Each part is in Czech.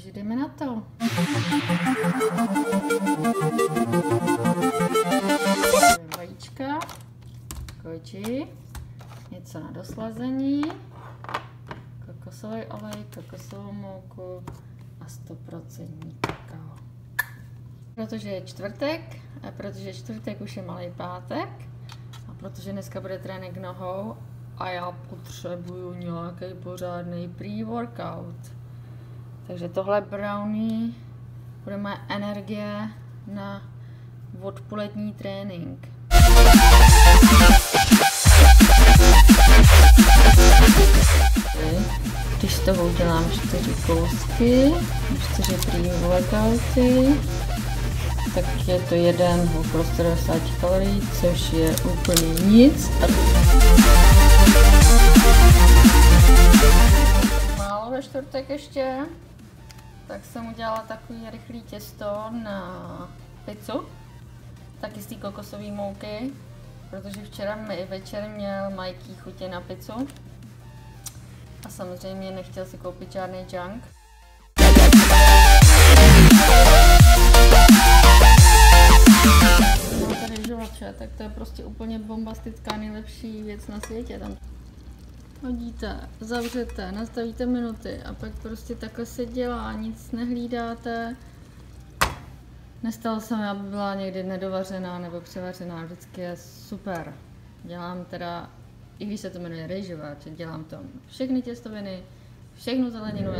Takže jdeme na to. Vajíčka, koji, něco na doslazení, kokosový olej, kokosovou mouku a 100% kakao. Protože je čtvrtek a protože čtvrtek už je malý pátek a protože dneska bude trénink nohou a já potřebuju nějaký pořádný pre-workout. Takže tohle brownie bude moje energie na odpolední trénink. Když z toho udělám 4 kousky, 4 pre-workouty, tak je to jeden okolo 190 kalorií, což je úplně nic. Málo ve čtvrtek ještě, tak jsem udělala takový rychlý těsto na pizzu, taky z té kokosové mouky, protože včera večer měl Mikey chutě na pizzu a samozřejmě nechtěl si koupit žádný junk. Mám tady žolače, tak to je prostě úplně bombastická, nejlepší věc na světě. Tam hodíte, zavřete, nastavíte minuty a pak prostě takhle se dělá, nic nehlídáte. Nestalo se mi, aby byla někdy nedovařená nebo převařená, vždycky je super. Dělám teda, i když se to jmenuje rejžovač, dělám tam všechny těstoviny, všechnu zeleninu.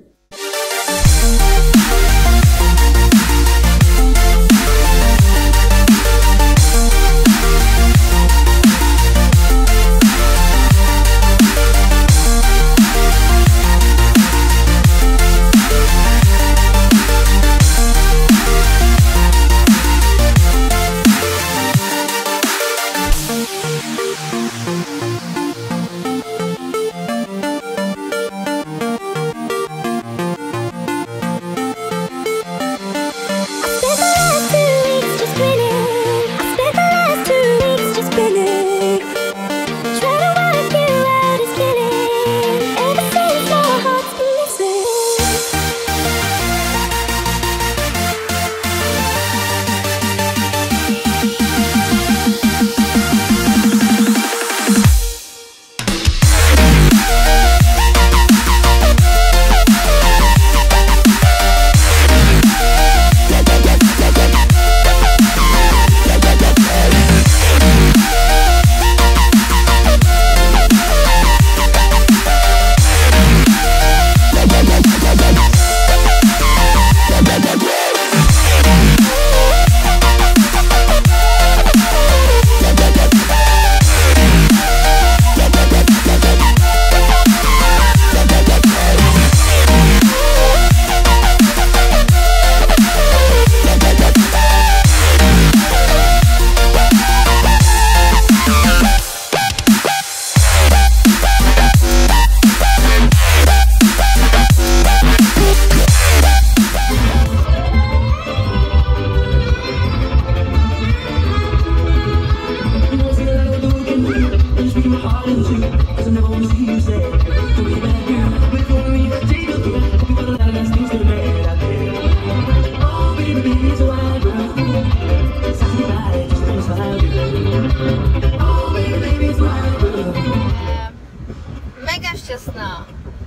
Mega šťastná.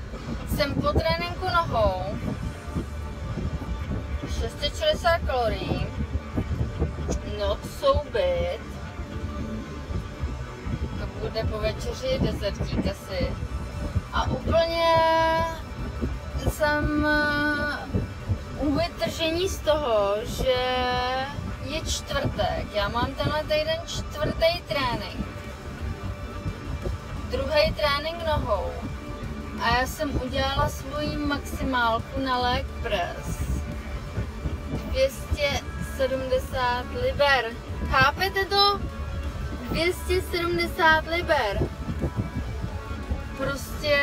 Jsem po tréninku nohou, 660 kalorií, not so bad. To bude po večeři desertík asi. A úplně jsem u vytržení z toho, že je čtvrtek. Já mám tenhle týden čtvrtý trénink. Druhý trénink nohou. A já jsem udělala svoji maximálku na leg press. 270 liber. Chápete to? 270 liber. Prostě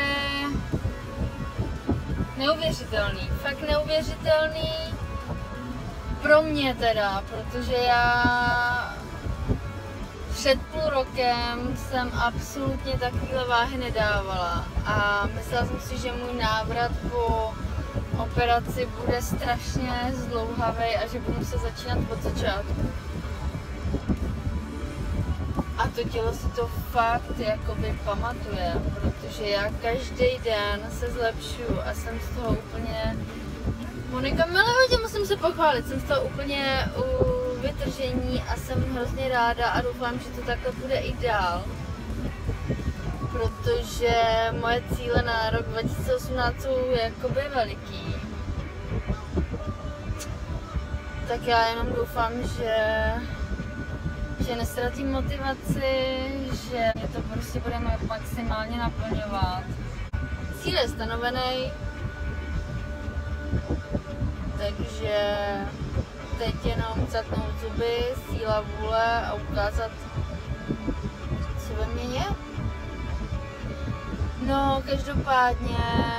neuvěřitelný. Fakt neuvěřitelný. Pro mě teda, protože já před půl rokem jsem absolutně takovéhle váhy nedávala a myslela jsem si, že můj návrat po operaci bude strašně zdlouhavý a že budu se začínat od začátku. A to tělo si to fakt jakoby pamatuje, protože já každý den se zlepšuju a jsem z toho úplně... Monika, milovatě musím se pochválit, jsem z toho úplně u vytržení a jsem hrozně ráda a doufám, že to takhle bude i dál. Protože moje cíle na rok 2018 jsou jakoby veliký. Tak já jenom doufám, že neztratím motivaci, že mě to prostě bude maximálně naplňovat. Cíl je stanovený, takže teď jenom zatnout zuby, síla vůle a ukázat, co ve mně je. No, každopádně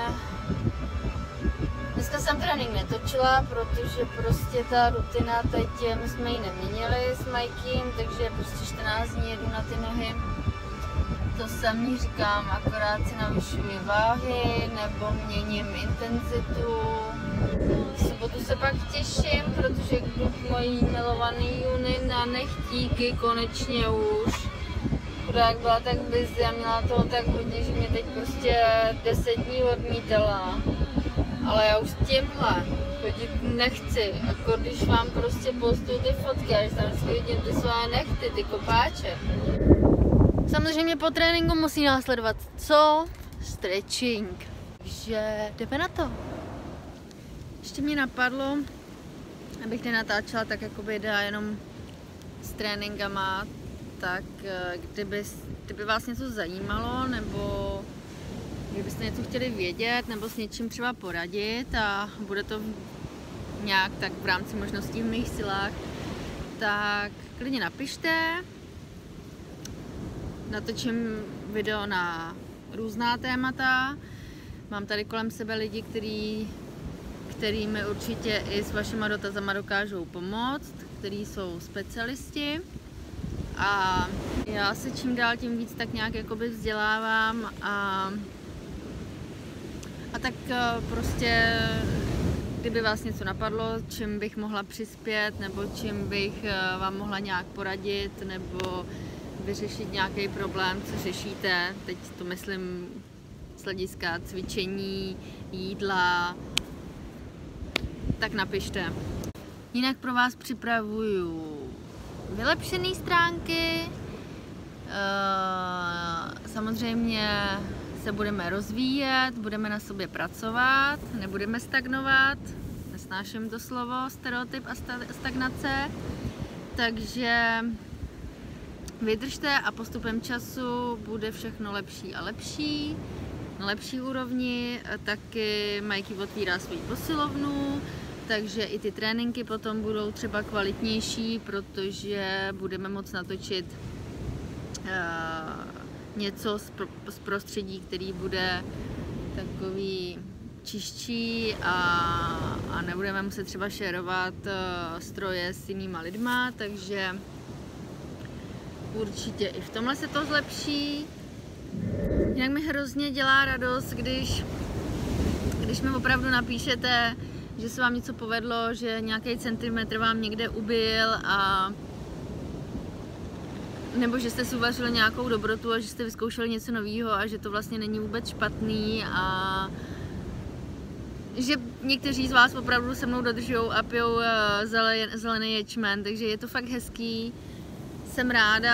dneska jsem trénink netočila, protože prostě ta rutina teď, my jsme ji neměnili s Majkým, takže prostě 14 dní jedu na ty nohy. To samý říkám, akorát si navyšuji váhy nebo měním intenzitu. V sobotu se pak těším, protože jdu k mojí milovaný Juny na nechtíky konečně už. Chudák byla tak busy a měla toho tak hodně, že mě teď prostě 10 dní odmítala. Ale já už s tímhle chodit nechci, jako když vám prostě postuju ty fotky a když tam vždycky vidím ty své nechty, ty kopáče. Samozřejmě po tréninku musí následovat co? Stretching. Takže jdeme na to. Ještě mě napadlo, abych nenatáčela tak jako videa jenom s tréninkama, tak kdyby vás něco zajímalo, nebo kdybyste něco chtěli vědět, nebo s něčím třeba poradit a bude to nějak tak v rámci možností v mých silách, tak klidně napište. Natočím video na různá témata. Mám tady kolem sebe lidi, který mi určitě i s vašima dotazama dokážou pomoct, kteří jsou specialisti. A já se čím dál tím víc tak nějak jakoby vzdělávám a tak prostě, kdyby vás něco napadlo, čím bych mohla přispět, nebo čím bych vám mohla nějak poradit, nebo vyřešit nějaký problém, co řešíte, teď to myslím z hlediska cvičení, jídla, tak napište. Jinak pro vás připravuju vylepšené stránky, samozřejmě se budeme rozvíjet, budeme na sobě pracovat, nebudeme stagnovat, nesnáším to slovo, stereotyp a stagnace, takže vydržte a postupem času bude všechno lepší a lepší, na lepší úrovni. Taky Majky otvírá svou posilovnu, takže i ty tréninky potom budou třeba kvalitnější, protože budeme moct natočit něco z prostředí, který bude takový čistší a nebudeme muset třeba šerovat stroje s jinýma lidma, takže určitě i v tomhle se to zlepší. Jinak mi hrozně dělá radost, když mi opravdu napíšete, že se vám něco povedlo, že nějaký centimetr vám někde ubyl a nebo že jste si uvařili nějakou dobrotu a že jste vyzkoušeli něco nového a že to vlastně není vůbec špatný a že někteří z vás opravdu se mnou dodržujou a pijou zelený ječmen, takže je to fakt hezký. Jsem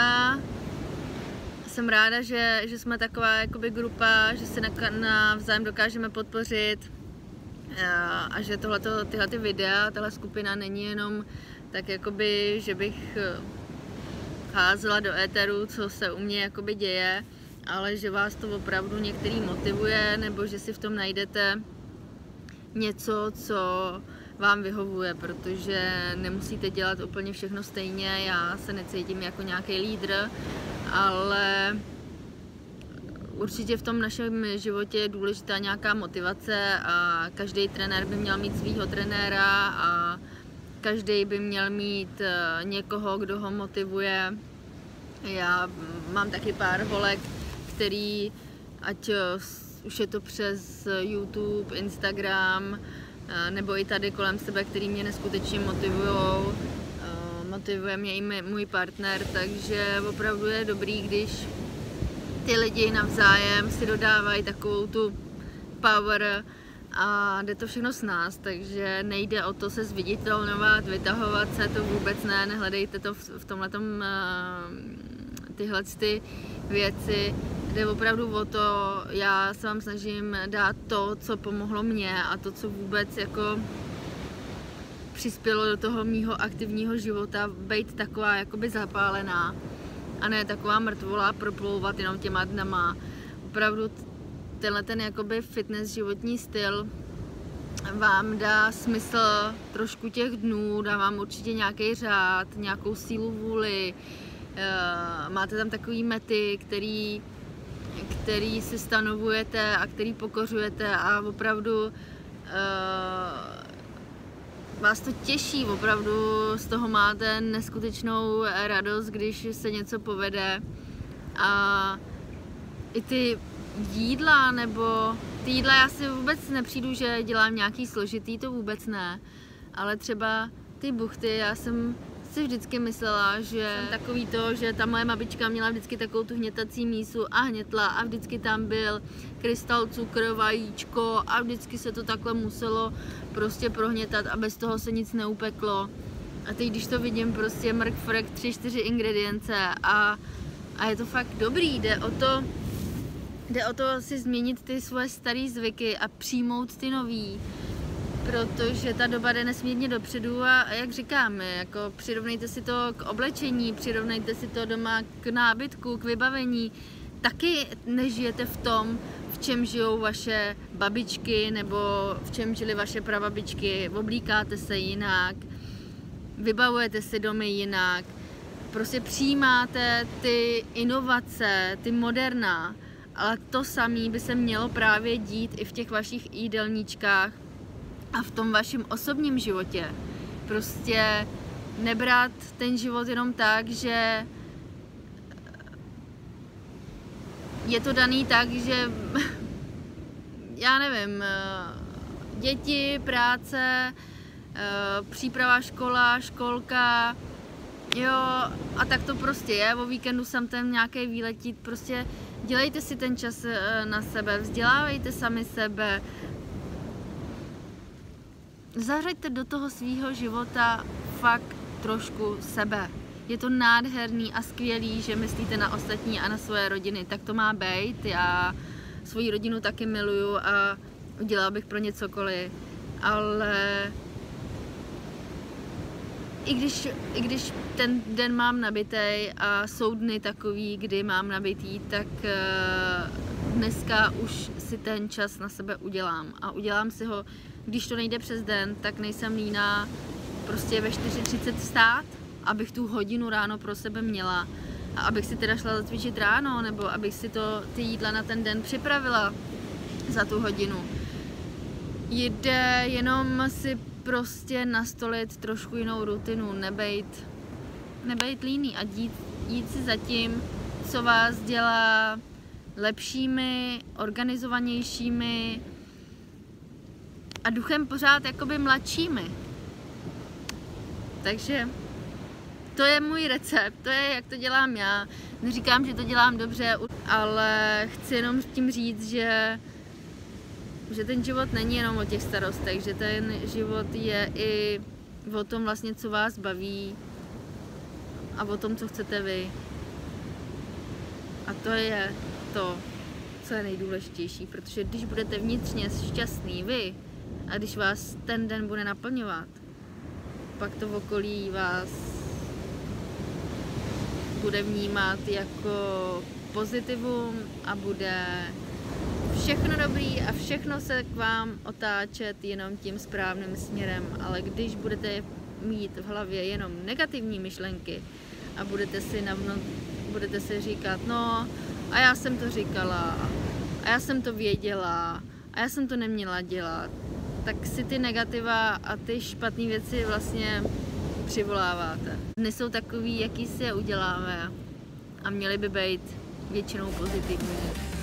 ráda, že jsme taková jakoby grupa, že se navzájem dokážeme podpořit a že tyhle videa, tahle skupina není jenom tak jakoby, že bych házela do éteru, co se u mě jakoby děje, ale že vás to opravdu některý motivuje, nebo že si v tom najdete něco, co vám vyhovuje, protože nemusíte dělat úplně všechno stejně, já se necítím jako nějaký lídr, ale určitě v tom našem životě je důležitá nějaká motivace a každý trenér by měl mít svýho trenéra a každý by měl mít někoho, kdo ho motivuje. Já mám taky pár holek, který, ať už je to přes YouTube, Instagram, nebo i tady kolem sebe, který mě neskutečně motivuje mě i můj partner, takže opravdu je dobrý, když ty lidi navzájem si dodávají takovou tu power a jde to všechno s nás, takže nejde o to se zviditelňovat, vytahovat se, to vůbec ne, nehledejte to v tomhletom tyhle ty věci, jde opravdu o to, já se vám snažím dát to, co pomohlo mně a to, co vůbec jako přispělo do toho mýho aktivního života, být taková jakoby zapálená a ne taková mrtvola proplouvat jenom těma dnama. Opravdu tenhle ten jakoby fitness životní styl vám dá smysl trošku těch dnů, dá vám určitě nějaký řád, nějakou sílu vůli, máte tam takový mety, který si stanovujete a který pokořujete a opravdu vás to těší, opravdu z toho máte neskutečnou radost, když se něco povede a i ty jídla, nebo ty jídla já si vůbec nepřijdu, že dělám nějaký složitý, to vůbec ne, ale třeba ty buchty, já jsem si vždycky myslela, že takový to, že ta moje babička měla vždycky takovou tu hnětací mísu a hnětla a vždycky tam byl krystal cukr, vajíčko a vždycky se to takhle muselo prostě prohnětat a bez toho se nic neupeklo. A teď když to vidím, prostě mrk, frk, 3-4 ingredience a je to fakt dobrý, jde o to si změnit ty svoje staré zvyky a přijmout ty nový. Protože ta doba jde nesmírně dopředu a jak říkám, jako přirovnejte si to k oblečení, přirovnejte si to doma k nábytku, k vybavení. Taky nežijete v tom, v čem žijou vaše babičky nebo v čem žily vaše prababičky. Oblíkáte se jinak, vybavujete si domy jinak, prostě přijímáte ty inovace, ty moderna, ale to samé by se mělo právě dít i v těch vašich jídelníčkách a v tom vašem osobním životě. Prostě nebrat ten život jenom tak, že je to daný tak, že já nevím, děti, práce, příprava škola, školka, jo, a tak to prostě je, o víkendu jsem ten nějaký výletít, prostě dělejte si ten čas na sebe, vzdělávejte sami sebe, zařaďte do toho svýho života fakt trošku sebe. Je to nádherný a skvělý, že myslíte na ostatní a na svoje rodiny, tak to má být. Já svoji rodinu taky miluju a udělala bych pro ně cokoliv, ale i když ten den mám nabitej a jsou dny takový, kdy mám nabitý, tak dneska už si ten čas na sebe udělám a udělám si ho. Když to nejde přes den, tak nejsem líná prostě ve 4:30 vstát, abych tu hodinu ráno pro sebe měla a abych si teda šla zacvičit ráno, nebo abych si ty jídla na ten den připravila za tu hodinu. Jde jenom si prostě nastolit trošku jinou rutinu, nebejt líný a jít si za tím, co vás dělá lepšími, organizovanějšími a duchem pořád jakoby mladšími. Takže to je můj recept, to je, jak to dělám já. Neříkám, že to dělám dobře, ale chci jenom tím říct, že ten život není jenom o těch starostech, že ten život je i o tom vlastně, co vás baví a o tom, co chcete vy. A to je to, co je nejdůležitější, protože když budete vnitřně šťastný vy a když vás ten den bude naplňovat, pak to v okolí vás bude vnímat jako pozitivum a bude všechno dobrý a všechno se k vám otáčet jenom tím správným směrem, ale když budete mít v hlavě jenom negativní myšlenky a budete si říkat, no a já jsem to říkala a já jsem to věděla a já jsem to neměla dělat, tak si ty negativa a ty špatné věci vlastně přivoláváte. Dny jsou takový, jaký si je uděláme a měly by být většinou pozitivní.